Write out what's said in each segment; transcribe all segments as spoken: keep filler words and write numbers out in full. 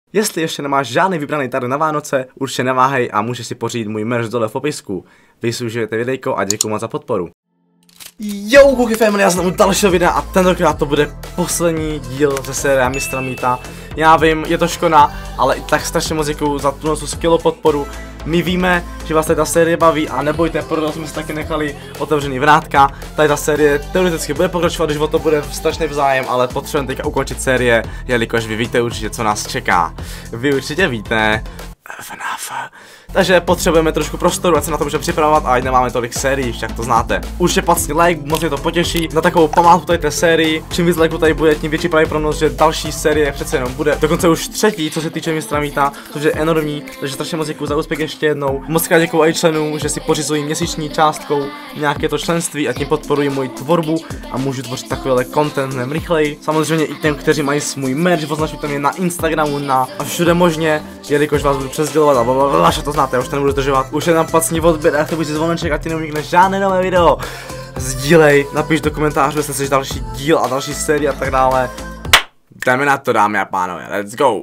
Jestli ještě nemáš žádný vybraný tady na Vánoce, určitě neváhej a můžeš si pořídit můj merch dole v popisku. Vy si užijete videjko a děkuji moc za podporu. Jo, Kuky Family, já jsem dalšího videa a tentokrát to bude poslední díl ze série Mistra Meata. Já vím, je to škoda, ale i tak strašně moc děkuju za tu skvělou podporu. My víme, že vás tady ta série baví a nebojte, proto jsme si taky nechali otevřený vrátka. Tady ta série teoreticky bude pokračovat, když o to bude strašný vzájem, ale potřebujeme teďka ukončit série, jelikož vy víte určitě, co nás čeká. Vy určitě víte. F N A F. Takže potřebujeme trošku prostoru, ať se na to můžeme připravovat a ať nemáme tolik sérií, však to znáte. Určitě placni like, moc mě to potěší. Na takovou památku tady té sérii, čím víc lajků tady bude, tím větší pravděpodobnost, že další série přece jenom bude. Dokonce už třetí, co se týče Mistra Meata, což je enormní, takže strašně moc děkuju za úspěch ještě jednou. Moc krát děkuju i členům, že si pořizují měsíční částkou nějaké to členství a tím podporují moji tvorbu a můžu tvořit takovýhle content mnohem rychleji. Samozřejmě i těm, kteří mají svůj merch, označujte mě na Instagramu, na a všude možně, jelikož vás budu přesdělovat a blablabla, to znáte, já už to nebudu zdržovat. Už je tam placní odběr a chtěl si zvoneček, ať ti neunikne žádné nové video. Sdílej, napiš do komentářů, jestli chceš další díl a další série a tak dále. Jdeme na to, dámy a pánové, let's go.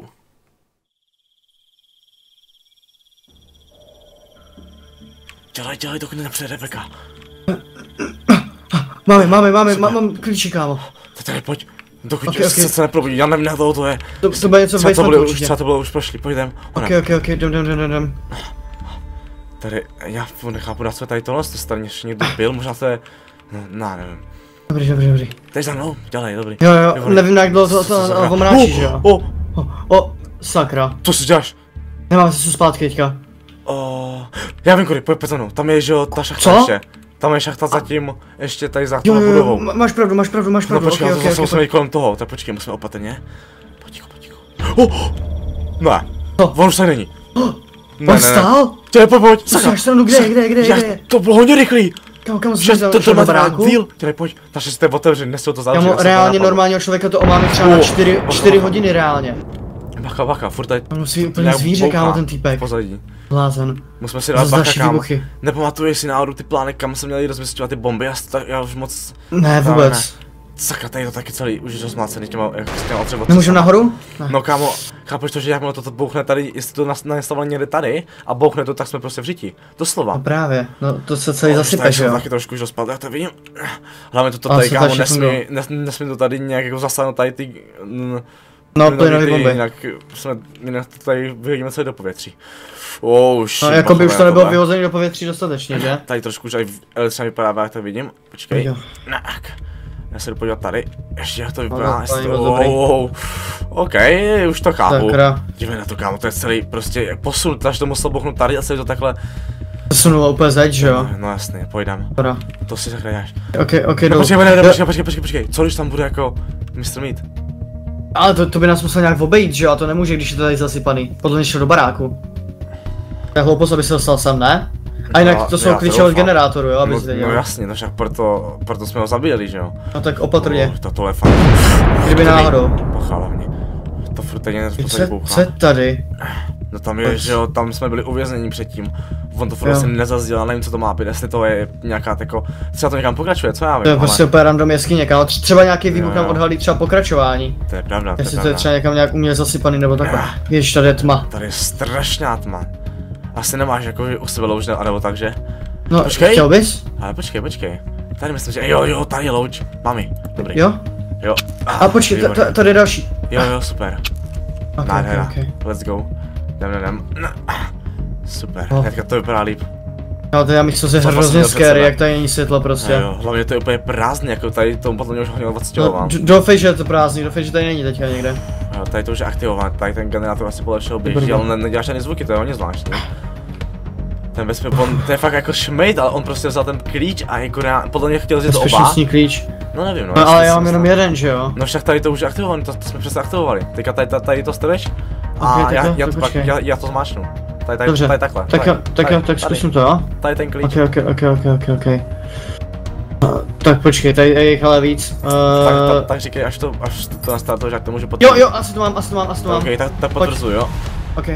Dělej, dělej, dokud nepřijde Rebeka. Máme, máme, máme, mám, mám klíči, kámo. Tady pojď, dokud okay, se, okay. se neprobudí, já nevím, na toho to je. To, to bude něco v basementu určitě. Třeba to bylo už prošli, pojďdem. Ok, ok, ok, jdem, jdem, jdem, jdem. Tady, já nechápu, na co je tady tohle, to tady ještě někdo byl, možná to je, no, nevím. Dobrý, dobrý, dobrý. Teď za mnou, dělej, dobrý. Jo, jo, dobrý. Nevím, jak dlouho to, to, to omráčíš, jo. O, o, o, sakra. Co si děláš? Nemám se zpátky teďka. O, já vím, kudy, pojď, pojď za mnou, tam je, že jo, ta šachta ještě. Tam je šachta zatím, ještě tady za tou budovou. Máš pravdu, máš pravdu, máš pravdu, no, počkej, okay, okay, okay, musíme jít kolem toho, tak počkej, musíme opatrně. Potichu, potichu. Oh, ne, oh. On už tady není. Oh. Ne, on stál? Dělej, pojď, pojď, co máš stranu, kde, kde, kde, kde? To bylo hodně rychlý. Kam, kam jsi to, to má baráku? Díl, dělej, pojď, naše jste otevřený, nesou to záleží. Kámo, reálně normálního člověka to omáme třeba na čtyři hodiny reálně. Bacha, bacha, furt tady. On musí úplně zvíře, kámo, ten týpek. Pozadí. Blázen. Musíme si dát bacha, kámo. Nepamatuješ si náhodou ty plány, kam jsme měli rozmístěvat ty bomby, já, já už moc... Ne, vůbec. Sakra, tady je to taky celý už rozmácený těma, jak s těma otřeba. Nemůžu nahoru? Ne. No kámo, chápeš to, že jakmile to bouchne tady, jestli to nastavilo někde tady a bouchne to, tak jsme prostě v řití. Doslova. No právě, no to se celý zasype, že jo? Taky trošku už rozpadl, já to vidím. Hlavně to, to tady, kámo, nesmí, nes, nesmí to tady nějak jako zasáhnout tady ty... No, plynový bomby. Jinak jsme, jinak to tady vyhodíme celé do povětří. Oh, shit, no, jako by už to nebylo vyhozený do povětří dostatečně, že? Tady trošku už aj elektřina vypadá, jak to vidím. Počkej. Tak. Já se jdu podívat tady. Ještě jak to vypadá. Oh, OK, už to chápu. Dívej na to, kámo, to je celý prostě posun, až to musel bouchnout tady a celý to takhle. Posunulo úplně zeď, že jo? No jasně, pojdem. To si zakrajáš. OK, OK, no. Počkej, ne, počkej, počkej, počkej, počkej. Co když tam bude jako Mister Meat? Ale to, to by nás musel nějak obejít, že jo? A to nemůže, když je to tady zasypaný. Podle mě šel do baráku. To je hloupost, aby se dostal sem, ne? A jinak no, to jsou klíče od generátoru, jo, abys no, věděl. No jasně, no však proto, proto jsme ho zabíjeli, že jo? No tak opatrně. Oh, tohle je fakt. Kdyby náhodou. Bacha hlavně. To furt teď něco tady bouchá. Co je tady? No tam je, že jo, tam jsme byli uvězněni předtím. On to furt asi nezazdělal, nevím co to má být, jestli to je nějaká jako, třeba to někam pokračuje, co já vím. To je prostě úplně random jeskyně, kámo, třeba nějaký výbuch nám odhalí třeba pokračování. To je pravda, to je jestli to je třeba někam nějak uměle zasypaný nebo takhle. Ježiš, tady je tma. Tady je strašná tma. Asi nemáš jako u sebe louč, nebo tak, že? No, počkej. Chtěl bys? Ale počkej, počkej. Tady myslím, že jo, jo, tady je louč. Mami, dobrý. Jo? Jo. A počkej, tady je další. Jo, jo, super. Okay, okay, okay. Let's go. Jdem, jdem, jdem. Super, oh. Teďka to vypadá líp. No to já mi chci se hrozně scary, jak tady není světlo prostě. Jo, jo, hlavně to je úplně prázdný, jako tady tomu podle mě už hodně odstěhován. No, doufej, že je to prázdný, doufej, že tady není teďka někde. Jo, tady to už je aktivován, tady ten generátor asi podle všeho běží, ale ne, neděláš ani zvuky, to je hodně zvláštní. Ten bezpě, on, to je fakt jako šmejt, ale on prostě vzal ten klíč a jako podle mě chtěl vzít oba. Bezpečnostní klíč. No nevím, no. No ale já mám jenom jeden, že jo? No však tady to už je aktivovaný, to, to jsme přesně aktivovali. Teďka tady, tady, tady to střebeš a okay, já, to, já, to to pak, já, já to zmáčnu. Tady, tady, dobře, tady takhle. Tak jo, tak jo, tak zkusím to, jo? Tady ten klíč. Ok, ok, ok, ok, ok, ok. Uh, tak počkej, tady je jich ale víc. Uh... Tak, tak, tak říkej, až to, až to nastartuješ, jak to můžu potvrdit. Jo, jo, asi to mám, asi to mám, asi to mám. Ok, tak, tak potvrzuji, jo? Ok.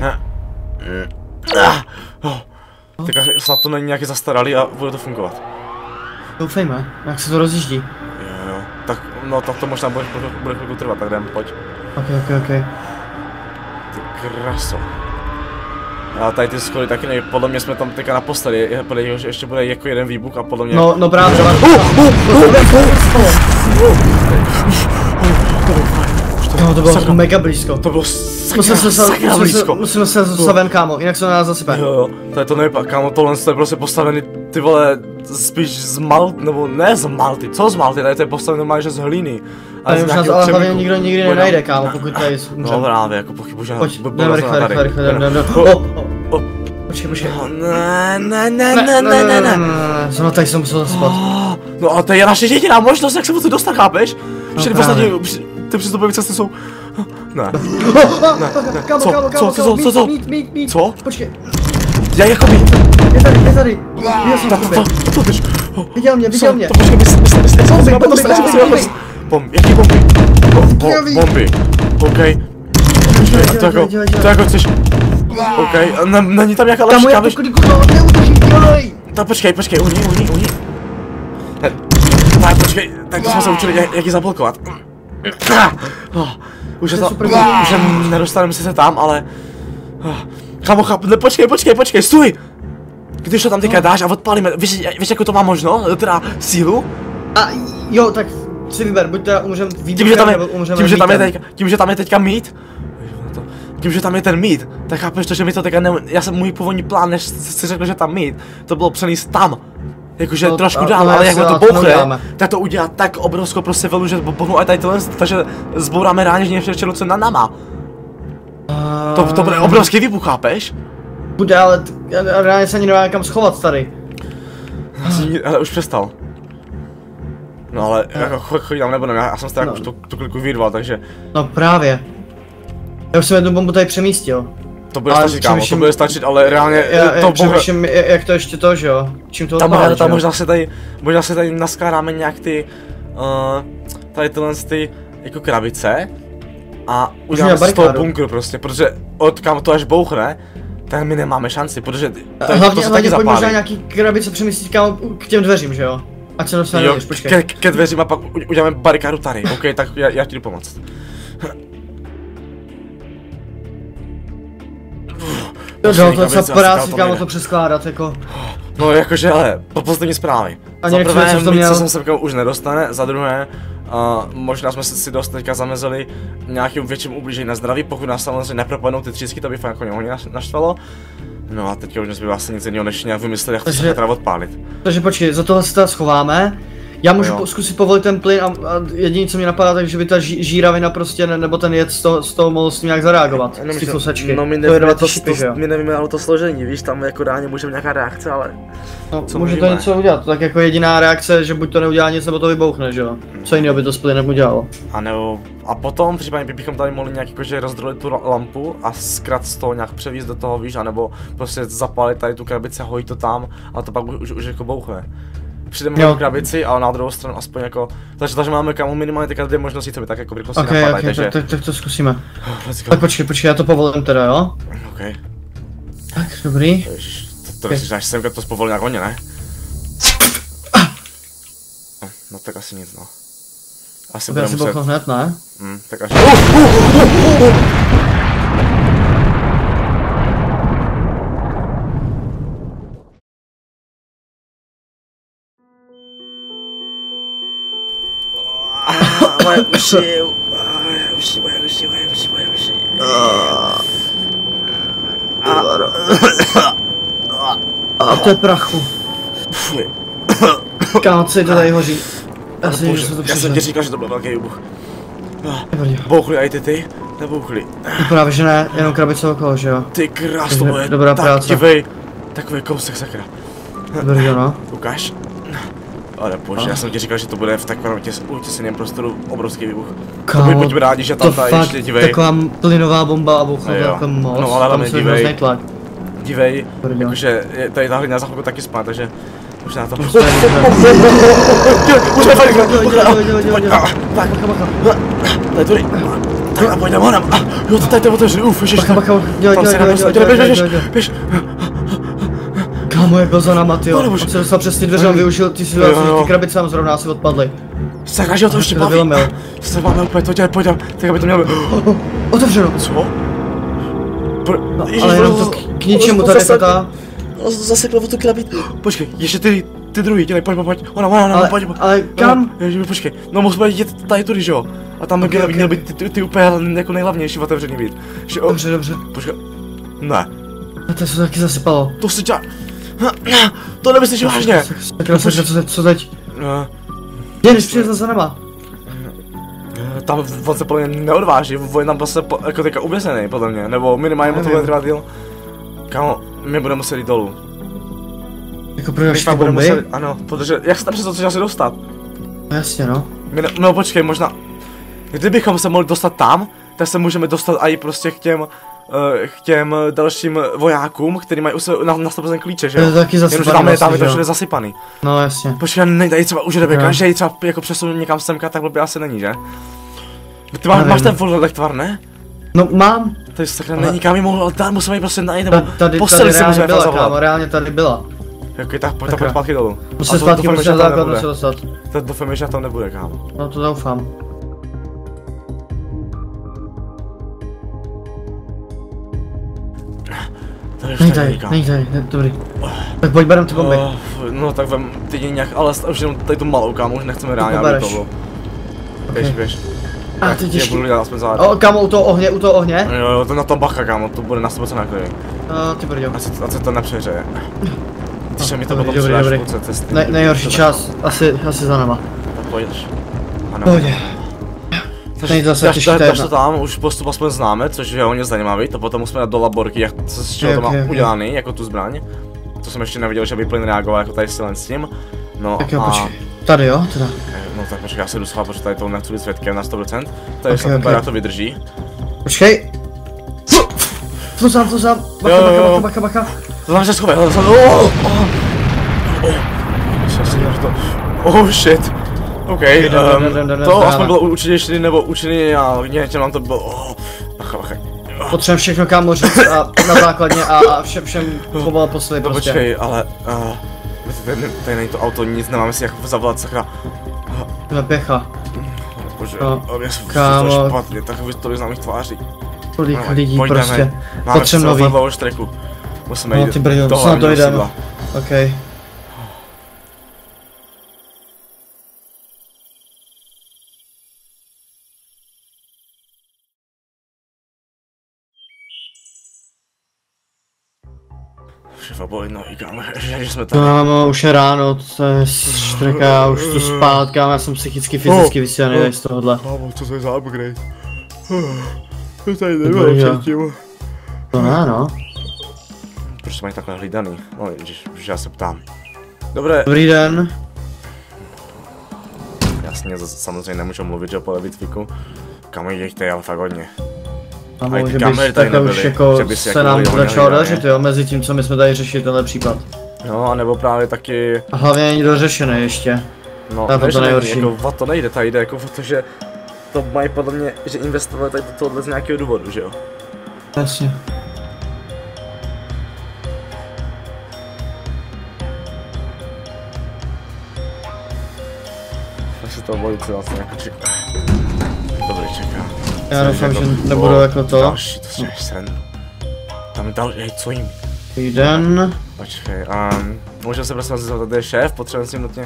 Tak snad to není nějaký zastaralý a bude to fungovat. Doufejme, jak se to rozjíždí. Jo, jo, tak no tak to možná bude, bude chvilku trvat, tak jdem, pojď. Ok, ok, ok. Ty kraso. A tady ty schody taky nej, podle mě jsme tam teďka naposledy, podle něho, že ještě bude jako jeden výbuch a podle mě... No, no právě, že No, to bylo sakra. Mega blízko. To bylo sakra, se, sakra blízko. Musíme se dostat ven, kámo, jinak se na nás zasype. Jo, jo, to je to nejpa, kámo, tohle je prostě postavený, ty vole, spíš z Malty, nebo ne z Malty, co z Malty, tady to je postavený normálně, že z hlíny. Ale už nás ale hlavně nikdo nikdy nenajde, kámo, pokud tady umřem. No právě, jako pochybu, že... Pojď, jdeme rychle, rychle, rychle, jdeme, jdeme, Počkej, počkej. Ne, ne, ne, ne, ne, ne, ne. Zrovna tady jsem musel zaspat. No ale to je naše jediná možnost, jak se mu to dostat, chápeš? Všechny poslední, ty přistupové cesty jsou... Ne. Ne, kámo, co, kámo, co, co, co, co? Mít, mít, mít. Co? Počkej. Já jako mít. Je tady, je tady. Viděl jsem to, to, to, to, Viděl mě, viděl mě. To počkej, myslím, myslím, myslím, Bomby, bomby, bomby, bomby, bomby. Bomby, jaký bomby? Bomby, okej. To jako, to jako chceš... Okej, není tam nějaká lepší kámoš? Tak počkej, počkej, uhni, uhni, uhni. Tak počkej, tak to jsme se učili, jak, jak ji zablokovat. Už je to, už nedostaneme se tam, ale... Kámo, cháp, ne, počkej, počkej, počkej, stůj! Když to tam teďka dáš a odpálíme, víš, víš, jakou to má možno, teda sílu? A jo, tak si vyber, buď teda umřem výbuchem, tím, že tam je, nebo umřem tím, že tam je teďka, tím, že tam je teďka mít, tím, že tam je ten mít, tak chápeš to, že mi to teďka ne, já jsem můj původní plán, než si řekl, že tam mít, to bylo přenést tam. Jakože no, trošku dál, ale jak to bouchne, tak to udělá tak obrovskou prostě velu, že bohnu a tady tohle, takže zbouráme ráně, že něco ještě na nama. Uh... To, to bude obrovský výbuch, chápeš? Bude, ale reálně se ani nemá kam schovat tady. Asi, ale už přestal. No ale uh... jako chodí tam nebudem, já, já jsem si tak no. už tu, tu kliku vyrval, takže... No právě. Já už jsem jednu bombu tady přemístil. To bude stačit, kámo, to bude stačit, ale reálně já, já, to přemýšlím, jak to ještě to, že jo? Čím to tam, odpálí, tam možná se tady, možná se tady naskáráme nějak ty, uh, tady tyhle ty, jako krabice a uděláme z toho bunkru prostě, protože od kam to až bouchne, tak my nemáme šanci, protože to, hlavně, to se hlavně taky pojď možná nějaký krabice přemístit, kámo, k těm dveřím, že jo? Ať se dostane nejdeš, počkej. Ke, ke dveřím a pak uděláme barikádu tady, ok, tak já, já ti jdu pomoct. Jo, to je docela práci, kámo, to přeskládat, jako. No jakože, ale, po poslední zprávy. Za prvé, nic se sem už nedostane, za druhé, uh, možná jsme si dost teďka zamezili nějakým větším ublížení na zdraví, pokud nás samozřejmě nepropadnou ty třísky, to by fakt jako hodně naštvalo. No a teďka už nezbývá asi nic jiného, než nějak vymyslet, jak to se teda odpálit. Takže počkej, za tohle se teda schováme. Já můžu po, zkusit povolit ten plyn a, a jediné, co mě napadá, takže by ta ži, žíravina prostě, ne, nebo ten jed z toho, z toho mohl s tím nějak zareagovat, no, z těch kusečky. No my nevíme, to, šipy, to, my nevíme ale to složení, víš, tam jako reálně můžeme nějaká reakce, ale... No, co může to něco udělat, tak jako jediná reakce, že buď to neudělá nic, nebo to vybouchne, že jo? Co jiného by to s plynem udělalo? A nebo, a potom případně bychom tady mohli nějak jakože rozdrolit tu lampu a zkrat z toho nějak převízt do toho, víš, anebo prostě zapálit tady tu krabici, hojit to tam, a to pak už, už jako bouchne. Přijdeme do krabici, ale na druhou stranu aspoň jako, takže, takže máme kámo minimálně teďka dvě možnosti, co by tak jako v rychlosti okay, napadají, okay, takže... Tak, tak, tak to zkusíme. Oh, tak počkej, počkej, já to povolím teda, jo? Ok. Tak, dobrý. Ježiš, to, to myslíš, že semka to spovolil nějak hodně, ne? No, no tak asi nic, no. Asi bude muset... bouchnout hned, ne? Hm, tak až... Uh, uh, uh, uh, uh. Moje uši, moje uši, moje uši, moje uši, moje uši. A to je prachu. Kámo, co je to tady hoří? Já, Bože, to já jsem ti říkal, že to byl velký výbuch. Bouchli i ty ty? Nebouchli. No právě že ne, jenom krabice okolo, že jo? Ty krás, to bude dobrá tak práce. divej. Takový kousek, sakra. Dobrý, no. Ukáž. Ale bože, já jsem ti říkal, že to bude v takovém utěseném prostoru obrovský výbuch. Kámo, to buďme rádi, že tam ta ještě divej. Taková plynová bomba a bouchla jako moc. No ale hlavně divej. Tlak. Divej, jakože tady ta hlina za chvilku taky spát, takže už na to. Můžeme fakt tak, tady tudy. Tak a pojďme honem. Jo, to tady to otevřeli, uf, ježiš. Bacha, bacha, dělej, dělej, dělej, běž, běž, běž. Kámo, jako za náma, tyjo. On se dostal přes ty dveře, on využil ty situace, ty krabice nám zrovna asi odpadly. Sakra, že ho to ještě baví. Se máme úplně to dělat, pojďme, tak aby to mělo být. Otevřeno. Co? Pro, No, ježiš, ale jenom to- to k, k ničemu tady zase- ta... Zaseklo o tu krabit. Počkej, ještě ty, ty druhý, dělej, pojď, pojď, pojď. Ona, ona, ona, Ale, pojď, pojď. ale kam? No, ježiš, počkej, no musíme jít tady tudy, že jo? A tam by Okay, měl, okay. měl být ty, ty, ty úplně jako nejhlavnější otevřený být. Že jo? Dobře, dobře. Počkej, ne, No to se taky zasypalo. to si dělá... To nemyslíš vážně. Sakra, sakra, co teď, co teď? No, Je, než přijde za náma. tam on se podle mě neodváží, on je tam prostě po, jako teďka uvězněný, podle mě, nebo minimálně mu to bude trvat díl. Kámo, my budeme muset jít dolů. Jako My prodáš ty fakt budeme bomby? muset, ano, protože jak se tam přes to asi dostat? No jasně no. My ne, no počkej, možná, kdybychom se mohli dostat tam, tak se můžeme dostat i prostě k těm, uh, k těm dalším vojákům, kteří mají u sebe na, na sto procent klíče, že To jo? je taky Jenomže zasypaný tam je, tam vlastně, je to že všude jo? zasypaný. No jasně. Počkej, nej, tady třeba už jde Jo. každý třeba jako přesun někam semka, tak blbě asi není, že? Ty má, Nevím. máš ten vodoelektvar, ne? No mám. To je sakra, Ale- není kam ji mohl, ale tam musíme ji prostě najít, Ta, nebo tady, posily tady si reálně musíme byla, fakt kámo, zavolat. reálně tady byla. Ok, tak pojď, Tak pojď jo. zpátky dolů. Musím A to zpátky doufám, prostě že na tam základnu nebude. se dostat. To doufám, že tam nebude, kámo. No to doufám. Tady už Není tady tady, nikam. není tady, ne, dobrý. Tak pojď berem ty bomby. Oh, no tak vem, ty nějak, ale už jenom tady tu malou, kámo, už nechceme reálně, aby pobereš. to bylo. Okay. Běž, běž. A Já to je tě těžký. budu dělat aspoň zároveň. O, kámo, u toho ohně, u toho ohně. Jo, jo, to na to bacha, kámo, to bude na sto procent naklidný. No, ty brďo. Ať se, ať se to nepřehřeje. Když mi to Dobrý, potom dobrý, přidáš v dobrý. půlce cesty. Ne, nejhorší čas, asi, asi za náma. Tak pojď. Ano. Pohodě. Není to zase Dáš těžký, to, to je dáš to jedno. tam, už postup aspoň známe, což je hodně zajímavý, to potom musíme dát do laborky, jak co z čeho Ok, to má ok, ok. udělaný, jako tu zbraň. To jsem ještě neviděl, že by plyn reagoval jako tady s tím s tím. No Tak jo, a... počkej. Tady jo, teda. No tak počkej, já se jdu schovat, protože tady to nechci být svědkem na sto procent. Tady Ok, se ok. okay. to vydrží. Počkej. Co sám, co sám. Bacha, Jo, jo, bacha, jo. bacha, bacha, bacha. To tam se schovej, to tam... Oh, oh, oh. to... Oh shit. OK, jdem, um, jdem, jdem, jdem, to jdem, aspoň jdem. bylo účinnější nebo účinnější a něčem nám to bylo... Oh, bacha, bacha. Potřebujeme všechno kámo říct a na základně a, a všem všem pomalu posily No prostě. počkej, ale... Uh, tady, tady není to auto, nic nemáme si jak zavolat, sakra. Jdeme pěcha. Bože, No, ale já jsem kámo. to špatně, takový tolik známých tváří. Kolik No, lidí pojďme. prostě. Máme Potřebujeme nový. nový štreku. Musíme No jít ty brďo, toho snad hlavního dojdeme. sídla. OK. Šefa bolí nohy, kámo, že jsme tady. Kámo, už je ráno, to je štreka, já už tu spát, kámo, já jsem psychicky, fyzicky Oh, vysílený oh. tady z tohohle. Kámo, co to je za upgrade? To tady nebylo nebylo předtím. To ne, no. Proč se mají takhle hlídaný? No, ježiš, už já se ptám. Dobré, Dobrý den. jasně, zase samozřejmě nemůžu mluvit, že po Levitviku. Kámo, jich tady ale fakt hodně. A A i ty že kamery bys tady takhle už nebyly, jako že by si se jako nám byli hodně začalo hlídaný. dařit, jo, mezi tím, co my jsme tady řešili tenhle případ. No, a nebo právě taky, A hlavně není dořešené ještě. no, To je to ne, že není, nejhorší. jako o to nejde, tady jde jako o to, že to mají podle mě, že investovali tady do tohohle z nějakého důvodu, že jo? Jasně. Takže to bojí, co vlastně jako čeká. Dobrý, čeká. Já Co doufám, je že nebudu jako to. Další, to si sen. Tam je další, hej, co jim? Dobrý den. Počkej, um, můžeme se prosím zeptat, tady je šéf, potřebujeme si nutně...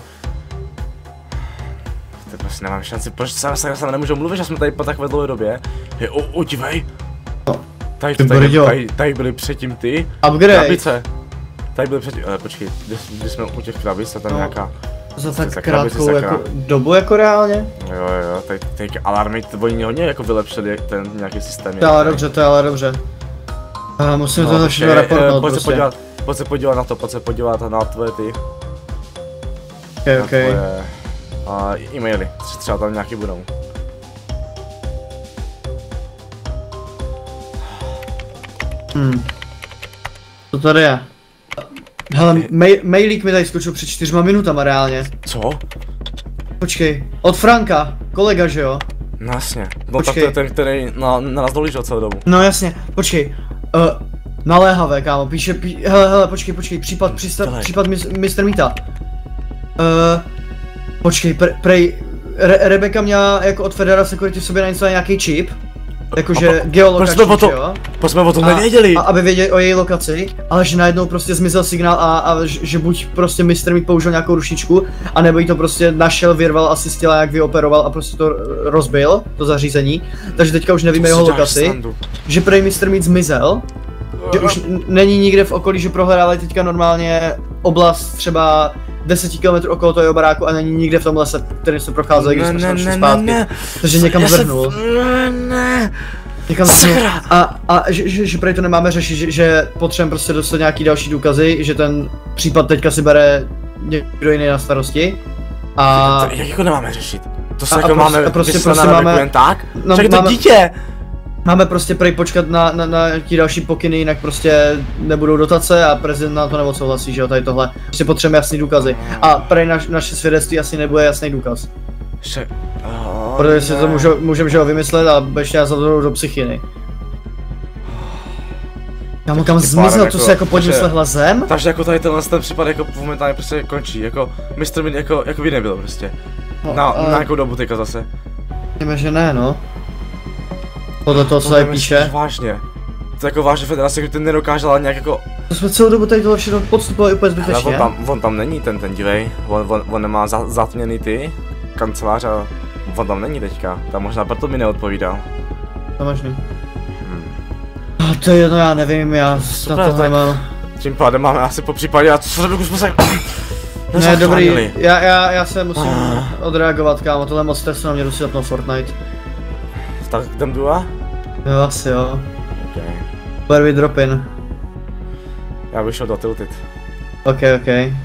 Ty prostě nemám šanci, proč se se se nemůžu mluvit, že jsme tady po takové dlouhé době? Hej, o, o, dívej! Tady, Ty tady, brďo. tady, tady byly předtím ty Upgrade. krabice. Tady byly předtím, ale počkej, když, když jsme u těch krabic, a tam No. nějaká... Za Ty tak sakra, krátkou ty sakra. jako dobu jako reálně? Jo, jo, tady, tady alarmy, to oni hodně jako vylepšili, jak ten nějaký systém. To je ale dobře, to je ale dobře. A musím to No, za všechno počkej, reportnout eh, pojď se prostě. podívat, pojď se podívat na to, pojď se podívat na tvoje ty, Ok, na ok. tvoje uh, e-maily, tři- třeba tam nějaký budou. Hmm. Co tady je? Hele, mail, mailík mi tady skočil před čtyřma minutama reálně. Co? Počkej, od Franka, kolega, že jo? No jasně, no tak Počkej. to je ten, který na, na nás dolížel celou dobu. No jasně, počkej. Uh, naléhavé, kámo, píše, pí, hele, hele, počkej, počkej, případ, přista, Dělej. případ mis, mister Mita. Uh, počkej, pre, prej, Re, Rebecca měla jako od Federa Security v sobě nainstalovat nějaký čip. Jakože geolokační, proč jsme o to, jo? Proč jsme o tom A, nevěděli? a aby věděli o její lokaci, ale že najednou prostě zmizel signál a, a že, že buď prostě mistr mi použil nějakou rušičku, anebo jí to prostě našel, vyrval asi z těla, jak vyoperoval a prostě to rozbil, to zařízení. Takže teďka už nevíme jeho lokaci. Sandu. Že prej mistr Meat zmizel, že už není nikde v okolí, že prohledali teďka normálně oblast třeba deset kilometrů okolo toho baráku a není nikde v tom lese, který jsme procházeli, když jsme se šli zpátky. Takže někam zvrhnul. Ne, ne. Někam zvrhnul. A, a že, že, že prej to nemáme řešit, že, že potřebujeme prostě dostat nějaký další důkazy, že ten případ teďka si bere někdo jiný na starosti. A... To, jak jako nemáme řešit? To se a, jako a máme prostě, prostě, prostě máme jen tak? No, Čak to máme, dítě! Máme prostě prej počkat na, na, na nějaký další pokyny, jinak prostě nebudou dotace a prezident nám to neodsouhlasí, že jo, tady tohle. Prostě potřebujeme jasný důkazy. A prej naš, naše svědectví asi nebude jasný důkaz. Že... Oh, protože si to můžeme, můžeme že ho vymyslet a ještě nás zavedou do psychiny. Kámo, kam zmizel, jako, to se jako pod ním slehla zem? Takže jako tady tenhle ten případ jako momentálně prostě končí, jako mistr Meat jako, jako by nebyl prostě. No, na, ale... na nějakou dobu teďka zase. Víme, že ne, no. Podle toho, co tady píše. Vážně. To jako vážně federace, když ten nedokázala nějak jako... To jsme celou dobu tady tohle všechno podstupovali úplně zbytečně. On tam, on tam není ten, ten dívej. On, on, on nemá za, zatměný ty kancelář a on tam není teďka. Tam možná proto mi neodpovídal. To možný. Hmm. A to je jedno, já nevím, já super, na tohle mám. Tím pádem máme asi po případě a co dobu jsme se... Ne, dobrý, já, já, já se musím ah. odreagovat, kámo, tohle moc stresu na mě dosí na Fortnite. Tak jdem dua? Jo, asi jo. Okay. Where we drop in? Já bych šel do Tilted. Ok, ok.